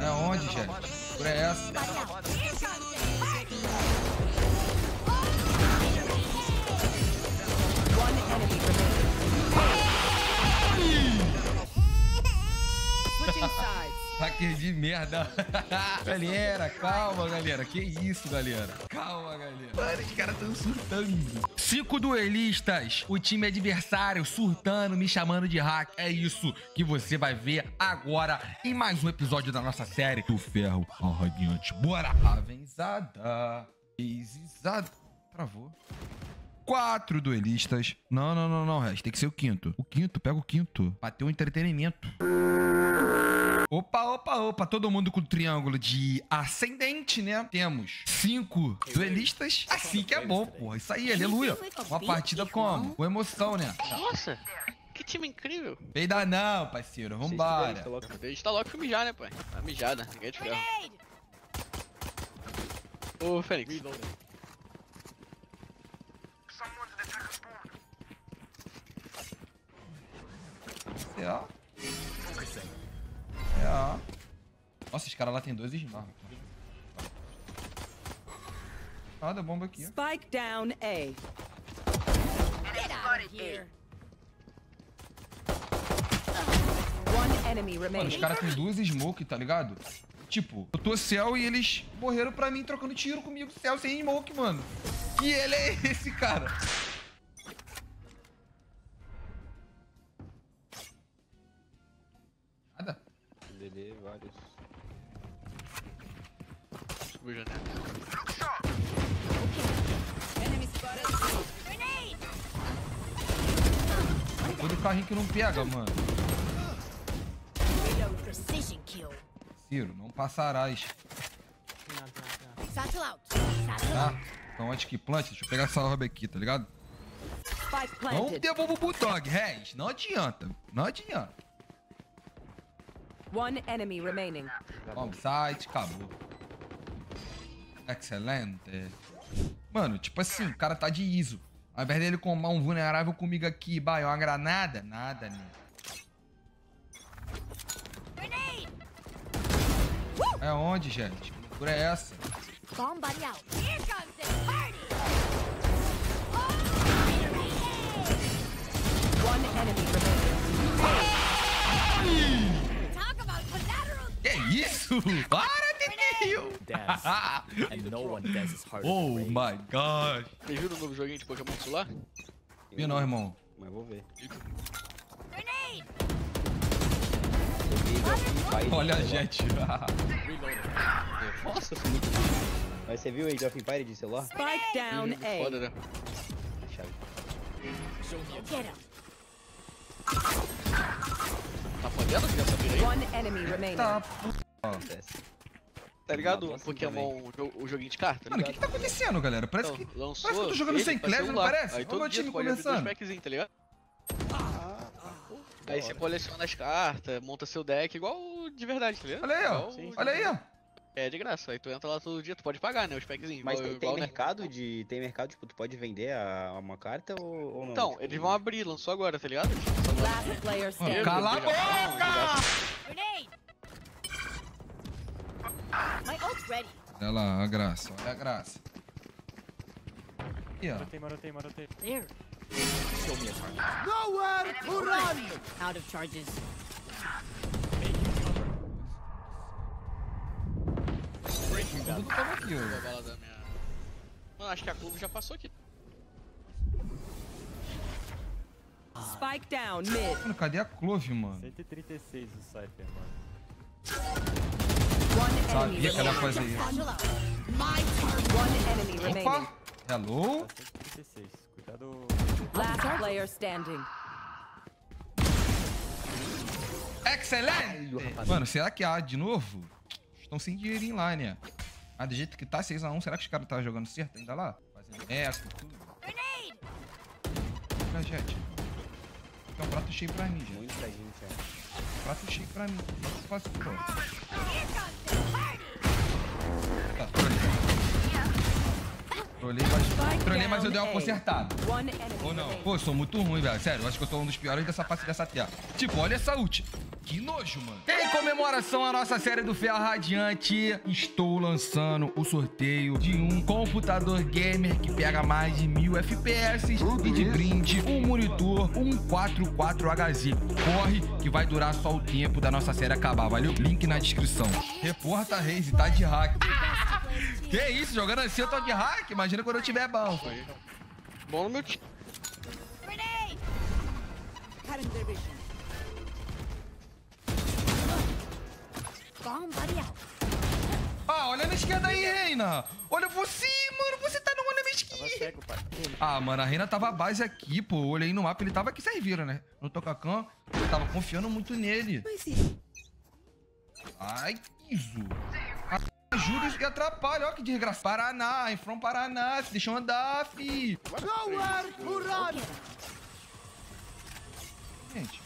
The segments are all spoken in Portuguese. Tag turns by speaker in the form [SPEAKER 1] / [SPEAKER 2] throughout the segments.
[SPEAKER 1] É onde, gente? Por essa.
[SPEAKER 2] One enemy remaining. Switching sides.
[SPEAKER 1] Hacker de merda. Galera, calma, galera. Que isso, galera? Calma, galera. Mano, os caras tão surtando. 5 duelistas. O time adversário surtando, me chamando de hack. É isso que você vai ver agora em mais um episódio da nossa série do Ferro ao Radiante. Bora! Avenzada. Exizada. Travou. 4 duelistas. Não, Rez. Tem que ser o quinto. O quinto, pega o quinto. Bateu um entretenimento. Opa. Todo mundo com o triângulo de ascendente, né? Temos 5 duelistas. Assim que é bom, porra. Isso aí, aleluia. Uma partida como? Com emoção, né?
[SPEAKER 3] Nossa, que time incrível.
[SPEAKER 1] Peida não, parceiro. Vambora.
[SPEAKER 3] A gente tá logo pra mijar, né, pai? Tá mijada, ninguém é de ferro. Ô, Fênix.
[SPEAKER 1] É. Nossa, os caras lá tem 2 Smart. Dá bomba aqui.
[SPEAKER 2] Spike down A. Get out of here. One enemy
[SPEAKER 1] Mano, os
[SPEAKER 2] remaining.
[SPEAKER 1] caras tem 2 smoke, tá ligado? Tipo, eu tô céu e eles morreram pra mim trocando tiro comigo, céu sem smoke, mano. Que ele é esse, cara? Nada.
[SPEAKER 4] DD, vários.
[SPEAKER 3] Subiu janela.
[SPEAKER 2] Enemy spotted. Grenade.
[SPEAKER 1] Todo carrinho que não pega, mano.
[SPEAKER 2] Reload precision kill.
[SPEAKER 1] Ciro, não passarás,
[SPEAKER 2] Satchel out. Satchel
[SPEAKER 1] tá?
[SPEAKER 2] out.
[SPEAKER 1] Então antes que plante, deixa eu pegar essa orbe aqui, tá ligado?
[SPEAKER 2] Spike
[SPEAKER 1] Não
[SPEAKER 2] planted.
[SPEAKER 1] devolva o Bulldog, Rez. Não adianta. Não adianta.
[SPEAKER 2] One enemy remaining.
[SPEAKER 1] Vamos, site, acabou. Excelente. Mano, tipo assim, o cara tá de ISO. Ao invés dele combar um vulnerável comigo aqui, vai, uma granada? Nada, né? É onde, gente? Que loucura é essa?
[SPEAKER 2] Bomb buddy out. Here comes the party. One enemy remaining. Talk about collateral.
[SPEAKER 1] Que isso? Para, Tequinho!
[SPEAKER 5] And no one dances harder
[SPEAKER 1] Oh
[SPEAKER 5] than Ray.
[SPEAKER 1] my gosh.
[SPEAKER 3] Vocês viram o novo joguinho de Pokémon celular?
[SPEAKER 1] Vi não, irmão.
[SPEAKER 4] Mas vou ver.
[SPEAKER 2] Grenade.
[SPEAKER 1] Olha a jet.
[SPEAKER 3] Nossa, foi muito
[SPEAKER 4] Mas você viu Age of Empires de celular?
[SPEAKER 2] Spike down
[SPEAKER 3] foda,
[SPEAKER 2] A.
[SPEAKER 3] né?
[SPEAKER 4] Chave.
[SPEAKER 2] Get him.
[SPEAKER 3] Tá fodendo que essa vira aí?
[SPEAKER 2] One enemy remaining.
[SPEAKER 1] Tá,
[SPEAKER 4] Acontece.
[SPEAKER 3] Tá ligado?
[SPEAKER 4] Nossa,
[SPEAKER 3] Pokémon, o joguinho de carta, tá
[SPEAKER 1] mano, o que
[SPEAKER 3] ligado?
[SPEAKER 1] que tá acontecendo, galera? Parece
[SPEAKER 3] Então,
[SPEAKER 1] que...
[SPEAKER 3] lançou
[SPEAKER 1] Parece que eu tô jogando
[SPEAKER 3] ele
[SPEAKER 1] sem
[SPEAKER 3] pra
[SPEAKER 1] clave, não
[SPEAKER 3] celular.
[SPEAKER 1] parece?
[SPEAKER 3] Aí
[SPEAKER 1] Olha o
[SPEAKER 3] todo
[SPEAKER 1] meu
[SPEAKER 3] dia
[SPEAKER 1] time
[SPEAKER 3] tu pode abrir 2
[SPEAKER 1] começando.
[SPEAKER 3] packzinhos, tá ligado? Aí você coleciona as cartas, monta seu deck igual de verdade, tá ligado?
[SPEAKER 1] Olha aí, ó.
[SPEAKER 3] Igual-
[SPEAKER 1] Olha aí, ó.
[SPEAKER 3] É de graça, aí tu entra lá todo dia, tu pode pagar, né, os packzinhos.
[SPEAKER 4] Mas
[SPEAKER 3] igual,
[SPEAKER 4] tem
[SPEAKER 3] igual, né?
[SPEAKER 4] mercado de. Tem mercado, tipo, tu pode vender uma carta ou não?
[SPEAKER 3] Então,
[SPEAKER 4] Tipo,
[SPEAKER 3] eles vão abrir, lançou agora, tá ligado?
[SPEAKER 2] Last player
[SPEAKER 1] Mano,
[SPEAKER 2] standing.
[SPEAKER 1] cala a boca!
[SPEAKER 2] Grenade. My ult's ready.
[SPEAKER 1] Olha lá, a graça. Olha a graça. Aqui, ó.
[SPEAKER 5] Marotei.
[SPEAKER 2] There.
[SPEAKER 5] Show me a target.
[SPEAKER 2] Nowhere to run. Out of charges.
[SPEAKER 1] Tudo tava aqui,
[SPEAKER 3] A
[SPEAKER 1] ó.
[SPEAKER 3] bala da minha... Mano, acho que a Clube já passou aqui.
[SPEAKER 2] Spike down mid.
[SPEAKER 1] Mano, cadê a Clove, mano?
[SPEAKER 5] 136 o Cypher, mano.
[SPEAKER 2] One enemy
[SPEAKER 1] Sabia que ela ia
[SPEAKER 2] remaining.
[SPEAKER 1] fazer isso.
[SPEAKER 2] Satchel out. One enemy remaining.
[SPEAKER 1] Opa! Hello?
[SPEAKER 5] 136. Cuidado.
[SPEAKER 2] Last player standing.
[SPEAKER 1] Excelente! Mano, será que a de novo? Estão sem dinheirinho lá, né? Ah, do jeito que tá 6x1, será que os caras estavam jogando certo ainda lá? Fazendo eco, tudo. Olha, gente. Tem um prato cheio pra mim, gente.
[SPEAKER 4] Muita gente, é.
[SPEAKER 1] Prato cheio pra mim. Não faço pô. Tá, trolei, mas eu dei uma consertada.
[SPEAKER 2] One enemy
[SPEAKER 1] Ou não?
[SPEAKER 2] remaining.
[SPEAKER 1] Pô, eu sou muito ruim, velho. Sério, eu acho que eu sou um dos piores dessa face dessa terra. Tipo, olha essa ult. Que nojo, mano. Em comemoração à nossa série do Ferro Radiante, estou lançando o sorteio de um computador gamer que pega mais de 1000 FPS e de brinde um monitor 144HZ. Corre que vai durar só o tempo da nossa série acabar, valeu? Link na descrição. Reporta Reis, tá de hack. Que isso, jogando assim eu tô de hack? Imagina quando eu tiver bom.
[SPEAKER 3] Bom no meu time.
[SPEAKER 2] Grenade! Cutting their vision. Bomb buddy out.
[SPEAKER 1] Ah, olha na esquerda aí, Reina. Olha você, mano. Você tá no olho na minha
[SPEAKER 5] Tava
[SPEAKER 1] esquerda.
[SPEAKER 5] cego, pai.
[SPEAKER 1] Ah, mano, a Reina tava a base aqui, pô. Eu olhei no mapa, ele tava aqui, vocês viram, né? No Tocacã, eu tava confiando muito nele. Ai, Iso. Ajuda isso que atrapalha, ó que desgraça. Paraná, I'm from Paraná. Se deixa eu andar, fi. Gente.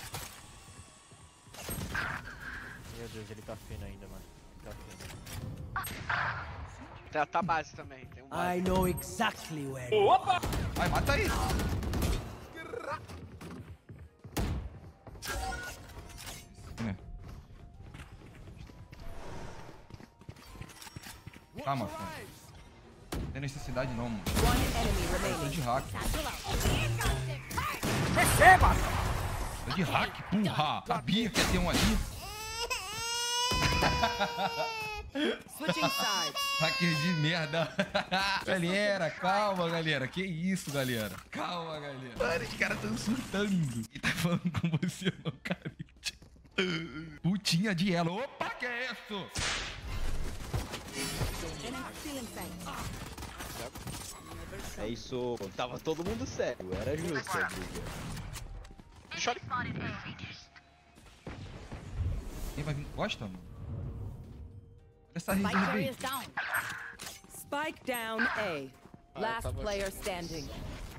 [SPEAKER 5] Meu Deus, ele tá fino ainda, mano. Tá fino.
[SPEAKER 3] Tá base também. Tem um base.
[SPEAKER 6] I know exactly where.
[SPEAKER 1] Vai, mata aí. É. Calma, filho. Não tem necessidade não, mano.
[SPEAKER 2] One enemy
[SPEAKER 1] Tô
[SPEAKER 2] remaining.
[SPEAKER 1] de hack.
[SPEAKER 6] Receba!
[SPEAKER 1] Tô de hack, porra. Sabia que ia ter um ali.
[SPEAKER 2] Switching sides.
[SPEAKER 1] Hacker de merda. Galera, calma, galera. Que isso, galera. Calma, galera. Mano, os caras tão surtando. E tá falando com você, não, Carite. Putinha de ela. Opa, que é isso?
[SPEAKER 2] Enemy stealing sight.
[SPEAKER 4] É isso. Tava todo mundo sério. Era justo. a briga.
[SPEAKER 3] Shot.
[SPEAKER 1] Quem vai vir? Gosta, mano? Olha essa rede
[SPEAKER 2] Spike
[SPEAKER 1] de
[SPEAKER 2] carrier
[SPEAKER 1] bait.
[SPEAKER 2] is down.
[SPEAKER 7] Spike down A. Last
[SPEAKER 3] tá bom.
[SPEAKER 7] player standing.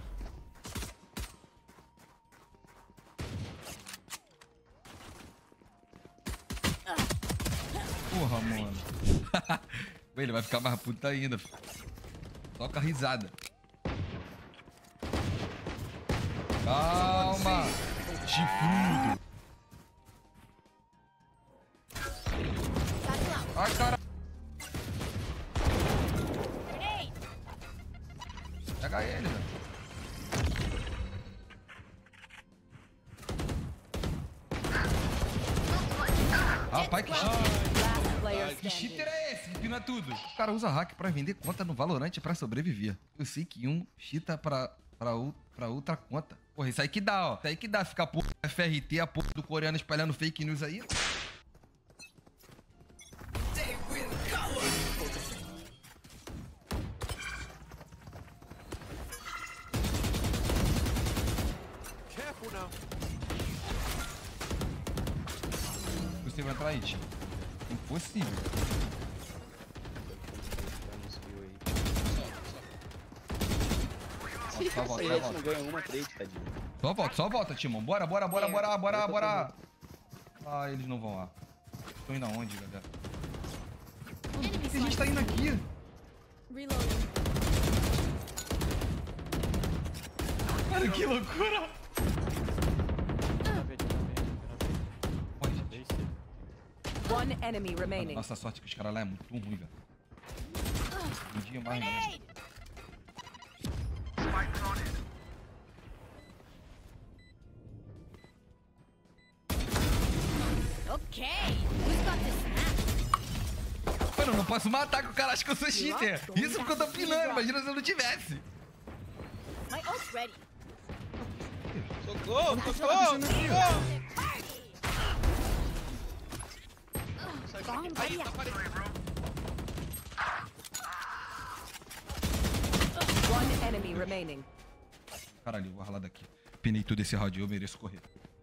[SPEAKER 1] Porra, mano. Ele vai ficar mais puta ainda. Filho. Toca a risada. Calma. Chifrudo. Ai, cara.
[SPEAKER 2] Grenade!
[SPEAKER 1] Pega ele, velho. Rapaz, que cheater.
[SPEAKER 7] Last player
[SPEAKER 1] Que
[SPEAKER 7] standing.
[SPEAKER 1] cheater é esse? Que pina tudo. O cara usa hack pra vender conta no Valorant pra sobreviver. Eu sei que um cheata pra outra conta. Porra, isso aí que dá, ó. Isso aí que dá ficar porra do FRT, a porra do coreano espalhando fake news aí. Você vai entrar aí, tio. Impossível. Só volta,
[SPEAKER 4] Essa
[SPEAKER 1] só
[SPEAKER 4] aí não
[SPEAKER 1] volta.
[SPEAKER 4] ganha uma trade, tadinho.
[SPEAKER 1] Só volta, Timão. Bora. Ah, eles não vão lá. Estão indo aonde, galera? Mano, por que a gente tá indo aqui?
[SPEAKER 2] Reloading.
[SPEAKER 1] Cara, que loucura!
[SPEAKER 5] Na B, na
[SPEAKER 1] Olha,
[SPEAKER 5] B.
[SPEAKER 1] gente.
[SPEAKER 5] Deixa.
[SPEAKER 7] One enemy remaining.
[SPEAKER 1] Nossa sorte que os caras lá é muito ruim, velho. Um dia mais, né?
[SPEAKER 2] Grenade! Okay, who's got this map?
[SPEAKER 1] Mano, eu não posso matar que o cara acha que eu sou cheater. Isso porque eu tô pinando, imagina se eu não tivesse.
[SPEAKER 2] My ult's ready.
[SPEAKER 3] Socorro,
[SPEAKER 1] Tá
[SPEAKER 3] socorro,
[SPEAKER 1] fazendo aqui, ó?
[SPEAKER 3] socorro.
[SPEAKER 2] Bomb
[SPEAKER 3] Aí,
[SPEAKER 2] buddy
[SPEAKER 3] tá
[SPEAKER 2] out.
[SPEAKER 3] parede.
[SPEAKER 7] One enemy remaining.
[SPEAKER 1] Caralho, eu vou ralar daqui. Pinei tudo esse round, eu mereço correr.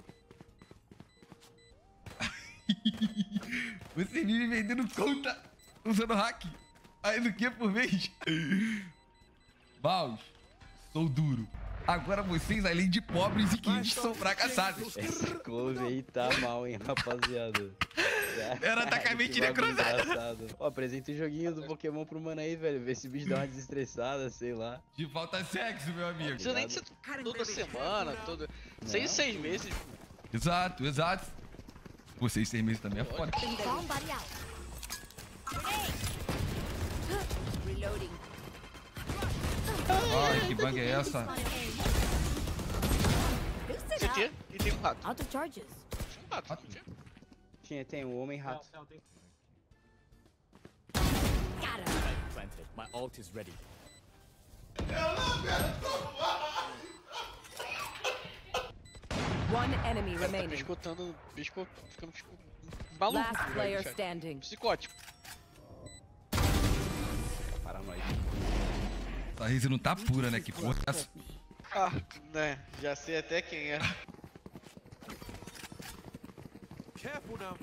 [SPEAKER 1] Você vive vendendo conta usando hack. Aí do que por vez? Baus, sou duro. Agora vocês, além de pobres e quentes, são fracassados.
[SPEAKER 4] Essa close aí tá mal, hein, rapaziada.
[SPEAKER 1] Era atacar a
[SPEAKER 4] Que
[SPEAKER 1] mentira
[SPEAKER 4] bagulho
[SPEAKER 1] cruzada.
[SPEAKER 4] engraçado. Ó, apresenta o joguinho do Pokémon pro mano aí, velho. Vê se o bicho dá uma desestressada, sei lá.
[SPEAKER 1] De falta sexo, meu amigo.
[SPEAKER 3] Não precisa nem de ser toda semana, todo... 6 meses.
[SPEAKER 1] Exato. Pô, 6 meses também é foda.
[SPEAKER 2] Somebody out. Reloading.
[SPEAKER 1] Ai, que bang é essa?
[SPEAKER 2] Loosen up.
[SPEAKER 3] CT e tem um rato.
[SPEAKER 2] Out of charges.
[SPEAKER 3] Tinha um rato, não tinha?
[SPEAKER 4] Tem um homem rato.
[SPEAKER 2] Got him.
[SPEAKER 6] Planted. My ult is ready.
[SPEAKER 7] One enemy
[SPEAKER 3] Tá
[SPEAKER 7] remaining.
[SPEAKER 3] biscotando, ficando maluco.
[SPEAKER 7] Last player
[SPEAKER 3] velho.
[SPEAKER 7] standing.
[SPEAKER 3] Psicótico.
[SPEAKER 4] Paranoide.
[SPEAKER 1] Essa risa não tá pura, né? Que porra é essa?
[SPEAKER 3] Ah, né, já sei até quem é.
[SPEAKER 6] Careful now.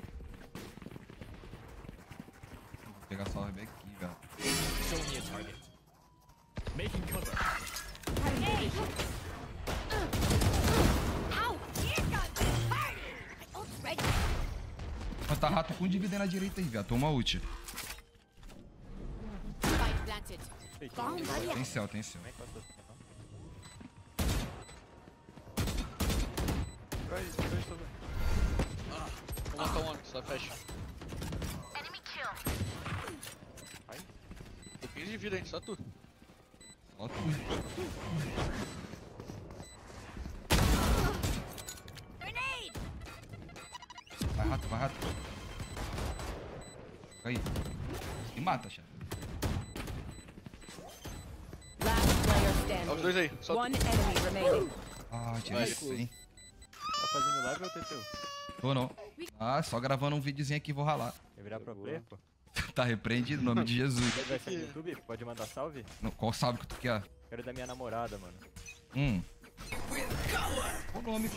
[SPEAKER 1] Vou pegar só o RB aqui, velho.
[SPEAKER 6] Show me a target. Making cover.
[SPEAKER 2] Ow! Here comes the party. My ult's ready.
[SPEAKER 1] Mas tá rato com dividendo na direita aí, velho. Toma ult.
[SPEAKER 2] Spike planted. Somebody out.
[SPEAKER 1] Tem céu, tem céu.
[SPEAKER 5] Nem passou assim, não.
[SPEAKER 3] Vou matar um homem, só fecha. Ai. Tem 15 de vida, hein? Só tu.
[SPEAKER 1] Só tu.
[SPEAKER 2] Grenade.
[SPEAKER 1] Vai rato, vai rato. Aí. Me mata, chefe.
[SPEAKER 7] Last player
[SPEAKER 3] Ó, os dois
[SPEAKER 7] standing.
[SPEAKER 3] aí, só tu.
[SPEAKER 7] One enemy remaining.
[SPEAKER 1] Ah, tirei isso, hein?
[SPEAKER 5] Tá fazendo live ou TTU?
[SPEAKER 1] Tô não. Ah, só gravando um videozinho aqui, vou ralar.
[SPEAKER 5] Quer virar pro player, pô?
[SPEAKER 1] Tá repreendido em nome de Jesus.
[SPEAKER 5] Quer ver no YouTube? Pode mandar salve?
[SPEAKER 1] Não, qual salve que tu quer?
[SPEAKER 5] Quero da minha namorada, mano.
[SPEAKER 1] Qual o nome?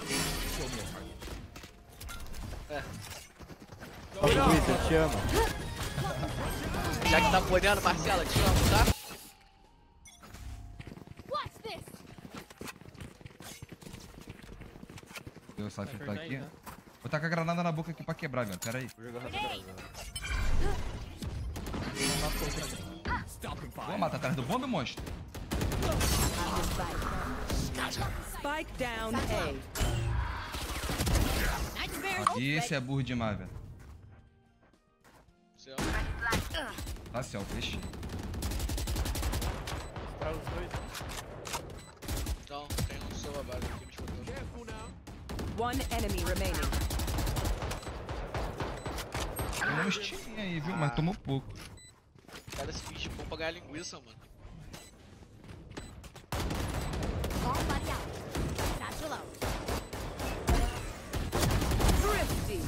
[SPEAKER 5] Ô, Luiz, eu te amo.
[SPEAKER 3] Já que tá apoiando, Marcela, te amo, tá?
[SPEAKER 2] Watch this.
[SPEAKER 1] Eu só tá aqui. Vou tacar a granada na boca aqui pra quebrar, velho. Pera aí.
[SPEAKER 5] Vou jogar rápido.
[SPEAKER 6] Stop him,
[SPEAKER 1] Vou
[SPEAKER 6] fire.
[SPEAKER 1] matar atrás do bombe, monstro.
[SPEAKER 7] Spike down A.
[SPEAKER 2] Nightmares.
[SPEAKER 1] Esse é burro demais, velho.
[SPEAKER 3] Céu.
[SPEAKER 1] Tá céu, fechei.
[SPEAKER 5] Pra os dois.
[SPEAKER 3] Não, tem um seu base aqui me escutando.
[SPEAKER 6] Careful now.
[SPEAKER 7] One enemy remaining.
[SPEAKER 1] Tem uns tirinhos aí, viu? Mas tomou pouco.
[SPEAKER 3] Cara, esse bicho é bom pra ganhar linguiça, mano.
[SPEAKER 2] Somebody out. Satchel out.
[SPEAKER 7] Thrifty.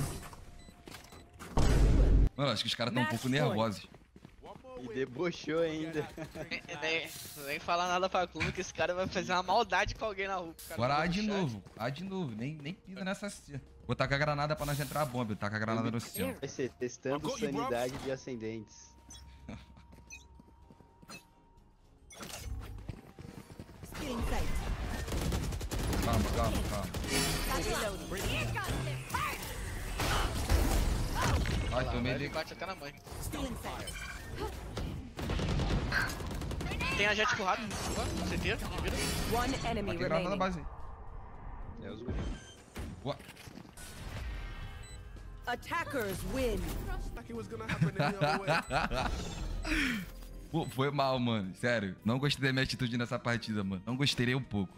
[SPEAKER 1] Mano, acho que os caras tão um pouco nervosos.
[SPEAKER 4] E debochou ainda.
[SPEAKER 3] Nem falar nada pra Clube que esse cara vai fazer uma maldade com alguém na rua. O cara
[SPEAKER 1] Agora
[SPEAKER 3] vai
[SPEAKER 1] A de
[SPEAKER 3] puxar.
[SPEAKER 1] novo. A de novo. Nem pisa nessa cena. Vou tacar a granada pra nós entrar a bomba. Tacar a granada no céu.
[SPEAKER 4] Vai ser testando sanidade de ascendentes.
[SPEAKER 2] Still in sight.
[SPEAKER 1] Calma, calma, calma.
[SPEAKER 2] Reloading. Here comes the party.
[SPEAKER 1] Ai, tomei
[SPEAKER 3] Ele
[SPEAKER 1] ele.
[SPEAKER 3] bate até na mãe.
[SPEAKER 2] Still in sight.
[SPEAKER 3] Tem a jet pro rato. CT, de vida.
[SPEAKER 7] One enemy
[SPEAKER 1] Taquei a granada na
[SPEAKER 7] remaining.
[SPEAKER 1] base.
[SPEAKER 4] É os guris.
[SPEAKER 1] Boa.
[SPEAKER 7] Attackers win.
[SPEAKER 6] Like it was gonna happen any other way.
[SPEAKER 1] Pô, foi mal, mano. Sério. Não gostei da minha atitude nessa partida, mano. Não gostei nem um pouco.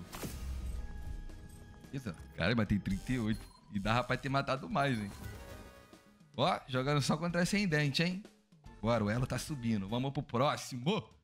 [SPEAKER 1] Isso, cara, matei 38. E dava pra ter matado mais, hein. Ó, jogando só contra ascendente, hein. Bora, o elo tá subindo. Vamos pro próximo.